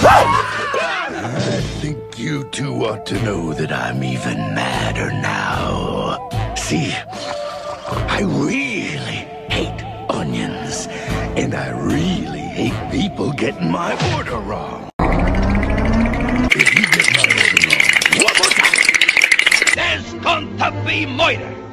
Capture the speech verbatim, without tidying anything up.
I think you two ought to know that I'm even madder now. See, I really hate onions, and I really hate people getting my order wrong. If you get my order wrong one more time, there's going to be murder.